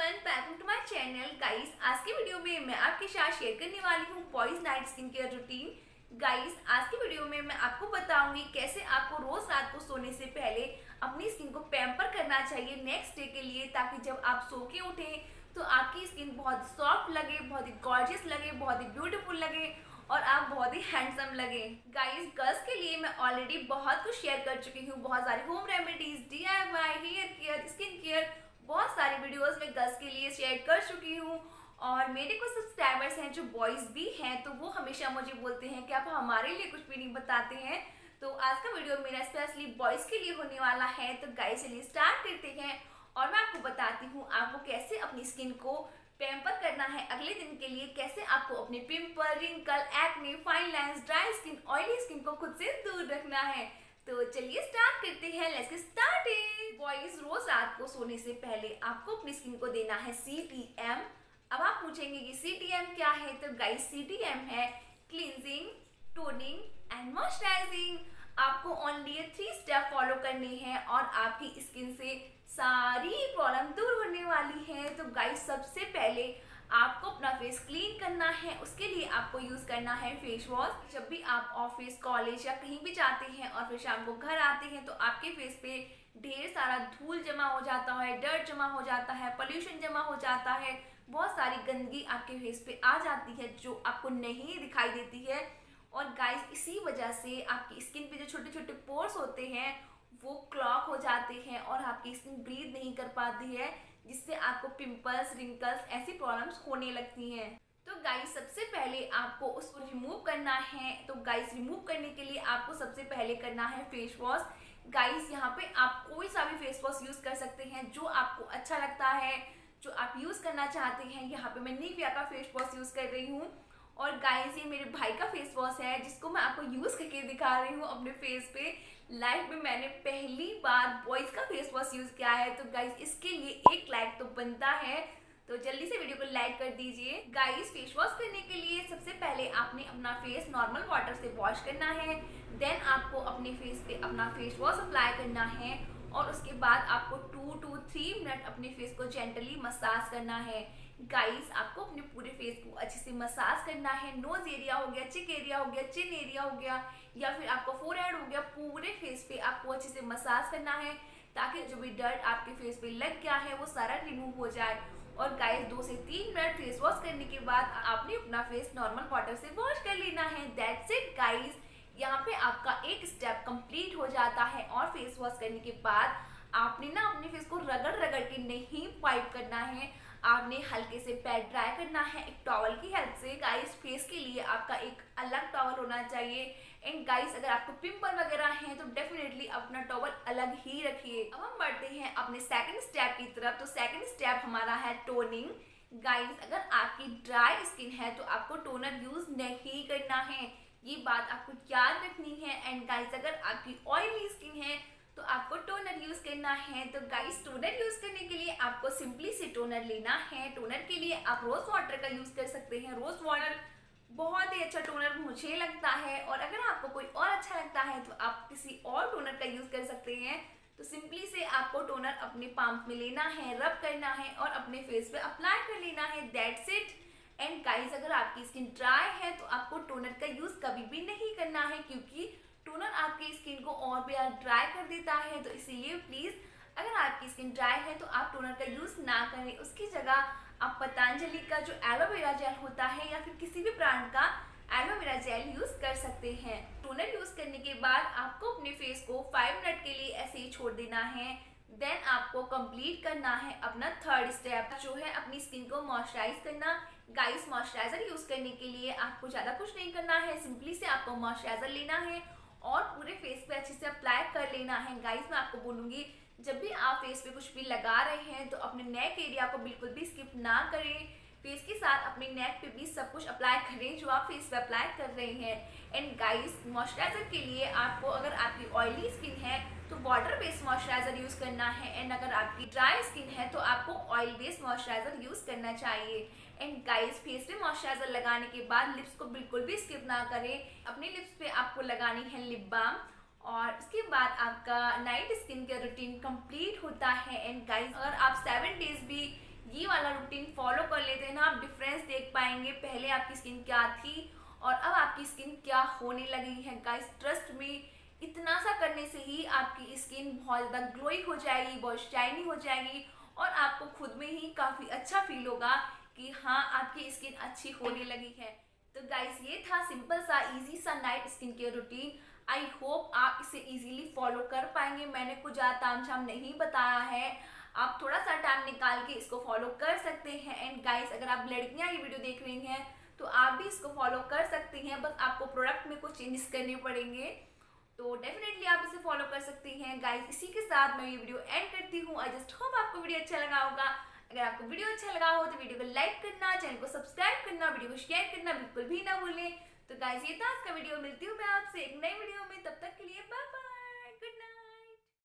Everyone, welcome to my channel. Guys, आज की video में मैं आपके साथ शेयर करने वाली हूँ boys night skin care routine. Guys, आज की वीडियो में मैं आपको बताऊंगी कैसे आपको रोज रात को सोने से पहले अपनी स्किन को पैम्पर करना चाहिए नेक्स्ट डे के लिए, ताकि जब आप सो के उठें तो आपकी स्किन बहुत सॉफ्ट लगे, बहुत ही गॉर्जियस लगे, बहुत ही ब्यूटीफुल लगे और आप बहुत ही हैंडसम लगे। गाइस, गर्ल्स के लिए मैं ऑलरेडी बहुत कुछ शेयर कर चुकी हूँ, बहुत सारी home remedies, DIY, hair care, skin care, बहुत सारी वीडियोस में गर्ल्स के लिए शेयर कर चुकी हूँ। और मेरे कुछ सब्सक्राइबर्स हैं जो बॉयज़ भी हैं, तो वो हमेशा मुझे बोलते हैं कि आप हमारे लिए कुछ भी नहीं बताते हैं। तो आज का वीडियो मेरा स्पेशली बॉयज़ के लिए होने वाला है। तो गाइस, चलिए स्टार्ट करते हैं और मैं आपको बताती हूँ आपको कैसे अपनी स्किन को पैम्पर करना है अगले दिन के लिए, कैसे आपको अपने pimple, wrinkle, acne, fine lines, dry skin, oily skin को खुद से दूर रखना है। तो चलिए स्टार्ट करते हैं। Let's get started. बॉयज, रोज रात को सोने से पहले आपको अपनी स्किन को देना है CTM। अब आप पूछेंगे कि CTM क्या है, तो गाइस CTM है क्लींजिंग, टोनिंग एंड मॉइस्चराइजिंग। आपको ओनली ये 3 स्टेप फॉलो करने हैं और आपकी स्किन से सारी प्रॉब्लम दूर होने वाली है। तो गाइस, सबसे पहले आपको अपना फेस क्लीन करना है। उसके लिए आपको यूज करना है फेस वॉश। जब भी आप ऑफिस, कॉलेज या कहीं भी जाते हैं और फिर शाम को घर आते हैं तो आपके फेस पे ढेर सारा धूल जमा हो जाता है, डर्ट जमा हो जाता है, पोल्यूशन जमा हो जाता है, बहुत सारी गंदगी आपके फेस पे आ जाती है जो आपको नहीं दिखाई देती है। और गाइस, इसी वजह से आपकी स्किन पे जो छोटे छोटे पोर्स होते हैं वो क्लॉग हो जाते हैं और आपकी स्किन ब्रीथ नहीं कर पाती है, जिससे आपको पिंपल्स, रिंकल्स ऐसी प्रॉब्लम्स होने लगती हैं। तो गाइस, सबसे पहले आपको उसको रिमूव करना है। तो गाइस, रिमूव करने के लिए आपको सबसे पहले करना है फेस वॉश। गाइस, यहाँ पे आप कोई सा भी फेस वॉश यूज कर सकते हैं जो आपको अच्छा लगता है, जो आप यूज करना चाहते हैं। यहाँ पे मैं निविया का फेस वॉश यूज कर रही हूँ। और गाइस, ये मेरे भाई का फेस वॉश है जिसको मैं आपको यूज करके दिखा रही हूँ अपने फेस पे। लाइफ में मैंने पहली बार बॉयज का फेस वॉश यूज किया है। तो गाइस, इसके लिए 1 लाइक तो बनता है, तो जल्दी से वीडियो को लाइक कर दीजिए। गाइस, फेस वॉश करने के लिए सबसे पहले आपने अपना फेस नॉर्मल वाटर से वॉश करना है। देन आपको अपने फेस पे अपना फेस वॉश अप्लाई करना है और उसके बाद आपको 2 to 3 मिनट अपने फेस को जेंटली मसाज करना है। गाइस, आपको अपने पूरे फेस को अच्छे से मसाज करना है। नोज एरिया हो गया, चिक एरिया हो गया, चिन एरिया हो गया या फिर आपका फोरहेड हो गया, पूरे फेस पे आपको अच्छे से मसाज करना है ताकि जो भी डर्ट आपके फेस पे लग गया है वो सारा रिमूव हो जाए। और गाइस, 2 से 3 मिनट फेस वॉश करने के बाद आपने अपना फेस नॉर्मल वाटर से वॉश कर लेना है। That's it guys. यहाँ पे आपका एक स्टेप कंप्लीट हो जाता है। और फेस वॉश करने के बाद आपने ना अपने फेस को रगड़ रगड़ के नहीं वाइप करना है, आपने हल्के से पैड ड्राई करना है एक टॉवल की हेल्प से। गाइस, फेस के लिए आपका एक अलग टॉवल होना चाहिए। एंड गाइस, अगर आपको पिंपल वगैरह हैं तो डेफिनेटली अपना टॉवल अलग ही रखिए। अब हम बढ़ते हैं अपने सेकंड स्टेप की तरफ। तो सेकंड स्टेप हमारा है टोनिंग। गाइस, अगर आपकी ड्राई स्किन है तो आपको टोनर यूज नहीं करना है, ये बात आपको याद रखनी है। एंड गाइस, अगर आपकी ऑयली स्किन है तो आपको टोनर यूज करना है। तो गाइस, टोनर यूज करने के लिए आपको सिंपली से टोनर लेना है। टोनर के लिए आप रोज वाटर का यूज कर सकते हैं। रोज वाटर बहुत ही अच्छा टोनर मुझे लगता है, और अगर आपको कोई और अच्छा लगता है तो आप किसी और टोनर का यूज कर सकते हैं। तो सिंपली से आपको टोनर अपने पाम में लेना है, रब करना है और अपने फेस पे अप्लाई कर लेना है। That's it. एंड गाइस, अगर आपकी स्किन ड्राई है तो आपको टोनर का यूज कभी भी नहीं करना है, क्योंकि टोनर आपकी स्किन को और भी ड्राई कर देता है। तो इसीलिए प्लीज, अगर आपकी स्किन ड्राई है तो आप टोनर का यूज ना करें। उसकी जगह आप पतंजलि का जो एलोवेरा जेल होता है या फिर किसी भी ब्रांड का एलोवेरा जेल यूज कर सकते हैं। टोनर यूज करने के बाद आपको अपने फेस को 5 मिनट के लिए ऐसे ही छोड़ देना है। देन आपको कंप्लीट करना है अपना थर्ड स्टेप, जो है अपनी स्किन को मॉइस्चराइज करना। गाइस, मॉइस्चराइजर यूज करने के लिए आपको ज्यादा कुछ नहीं करना है, सिंपली से आपको मॉइस्चराइजर लेना है और पूरे फेस पे अच्छे से अप्लाई कर लेना है। गाइस, मैं आपको बोलूंगी, जब भी आप फेस पे कुछ भी लगा रहे हैं तो अपने नेक एरिया को बिल्कुल भी स्किप ना करें। फेस के साथ अपने नेक पे भी सब कुछ अप्लाई करें जो आप फेस पे अप्लाई कर रहे हैं। एंड गाइस, मॉइस्चराइजर के लिए आपको, अगर आपकी ऑयली स्किन है तो वाटर बेस्ड मॉइस्चराइजर यूज करना है। एंड अगर आपकी ड्राई स्किन है तो आपको ऑयल बेस्ड मॉइस्चराइजर यूज करना चाहिए। एंड गाइस, फेस पे मॉइस्चराइजर लगाने के बाद लिप्स को बिल्कुल भी स्किप ना करें। अपने लिप्स पे आपको लगानी है लिप बाम और उसके बाद आपका night skin care routine complete होता है। एंड गाइस, अगर आप 7 डेज भी ये वाला रूटीन फॉलो कर लेते हैं ना, आप डिफरेंस देख पाएंगे पहले आपकी स्किन क्या थी और अब आपकी स्किन क्या होने लगी है। गाइस ट्रस्ट में इतना सा करने से ही आपकी स्किन बहुत ज़्यादा ग्लोई हो जाएगी, बहुत शाइनी हो जाएगी और आपको खुद में ही काफ़ी अच्छा फील होगा कि हाँ आपकी स्किन अच्छी होने लगी है। तो गाइस ये था सिंपल सा इजी सा night skin care routine. I hope आप इसे इजीली फॉलो कर पाएंगे। मैंने कुछ ज़्यादा तामझाम नहीं बताया है, आप थोड़ा सा टाइम निकाल के इसको फॉलो कर सकते हैं। एंड गाइस अगर आप लड़कियां ये वीडियो देख रही हैं तो आप भी इसको फॉलो कर सकती हैं, बस आपको प्रोडक्ट में कुछ चेंजेस करने पड़ेंगे, तो डेफिनेटली आप इसे फॉलो कर सकती हैं। गाइस इसी के साथ मैं ये वीडियो एंड करती हूँ। आई जस्ट होप आपको वीडियो अच्छा लगा होगा। अगर आपको वीडियो अच्छा लगा हो तो वीडियो को लाइक करना, चैनल को सब्सक्राइब करना, वीडियो को शेयर करना बिल्कुल भी ना भूलें। तो गाइस ये था आज का वीडियो, मिलती हूँ मैं आपसे एक नई वीडियो में, तब तक के लिए बाय बाय।